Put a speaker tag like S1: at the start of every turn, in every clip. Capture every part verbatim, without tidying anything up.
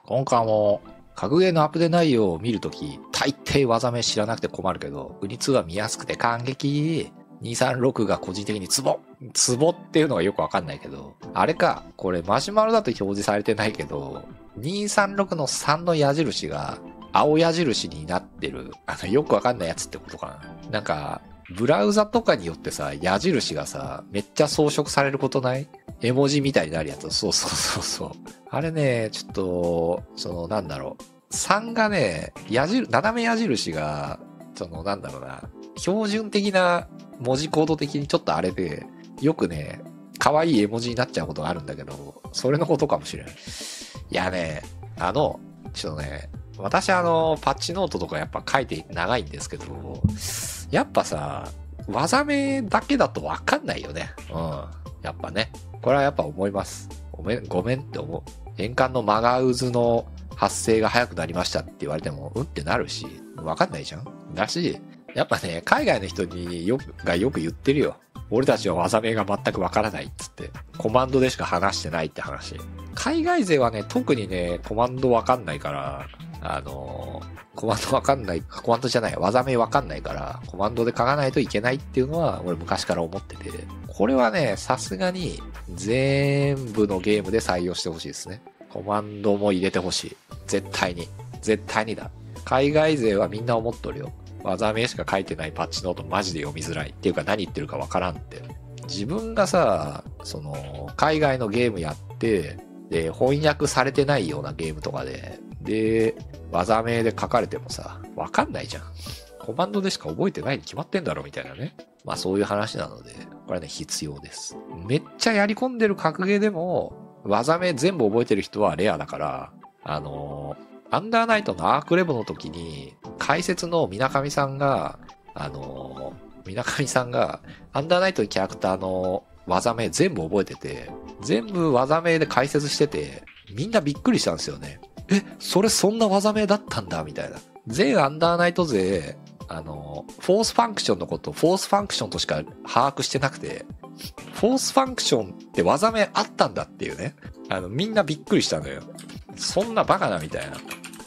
S1: 今回も、格ゲーのアップデ内容を見るとき、大抵技名知らなくて困るけど、ウニツーは見やすくて感激。にさんろくが個人的にツボ。ツボっていうのがよくわかんないけど、あれか、これマシュマロだと表示されてないけど、にさんろくのさんの矢印が青矢印になってる、あの、よくわかんないやつってことかな。なんか、ブラウザとかによってさ、矢印がさ、めっちゃ装飾されることない？絵文字みたいになるやつ。そうそうそうそう。あれね、ちょっと、その、なんだろう。さんがね、矢印、斜め矢印が、その、なんだろうな。標準的な文字コード的にちょっとあれで、よくね、可愛い絵文字になっちゃうことがあるんだけど、それのことかもしれない。いやね、あの、ちょっとね、私あの、パッチノートとかやっぱ書いて長いんですけど、やっぱさ、技名だけだとわかんないよね。うん。やっぱね。これはやっぱ思います。ごめん、ごめんって思う。円環のマガウズの発生が早くなりましたって言われても、うんってなるし、わかんないじゃん。だし、やっぱね、海外の人によく、がよく言ってるよ。俺たちは技名が全くわからないっつって。コマンドでしか話してないって話。海外勢はね、特にね、コマンドわかんないから、あのー、コマンドわかんない、コマンドじゃない、技名わかんないから、コマンドで書かないといけないっていうのは、俺昔から思ってて、これはね、さすがに、全部のゲームで採用してほしいですね。コマンドも入れてほしい。絶対に。絶対にだ。海外勢はみんな思っとるよ。技名しか書いてないパッチノートマジで読みづらい。っていうか何言ってるかわからんって。自分がさ、その、海外のゲームやって、で、翻訳されてないようなゲームとかで、で、技名で書かれてもさ、わかんないじゃん。コマンドでしか覚えてないに決まってんだろみたいなね。まあそういう話なので、これはね、必要です。めっちゃやり込んでる格ゲーでも、技名全部覚えてる人はレアだから、あのー、アンダーナイトのアークレボの時に、解説の水上さんが、あのー、水上さんが、アンダーナイトのキャラクターの技名全部覚えてて、全部技名で解説してて、みんなびっくりしたんですよね。え、それそんな技名だったんだみたいな。全アンダーナイト勢、あの、フォースファンクションのことをフォースファンクションとしか把握してなくて、フォースファンクションって技名あったんだっていうね。あの、みんなびっくりしたのよ。そんなバカなみたいな。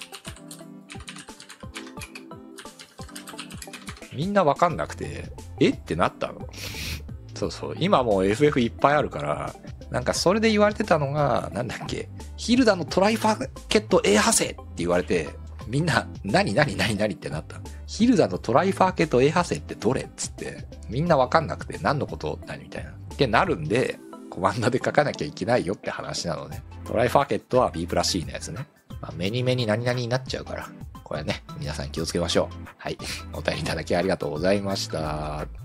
S1: みんなわかんなくて、えってなったの。そうそう。今もう エフエフ いっぱいあるから、なんかそれで言われてたのが、なんだっけ、ヒルダのトライファケット A 派生って言われて、みんな、何何何何ってなった。ヒルダのトライファーケット A 派生ってどれっつって、みんなわかんなくて何のこと何みたいな。ってなるんで、コマンドで書かなきゃいけないよって話なのね。トライファーケットは B プラス C のやつね。まあ、目に目に何々になっちゃうから、これね、皆さん気をつけましょう。はい。お便りいただきありがとうございました。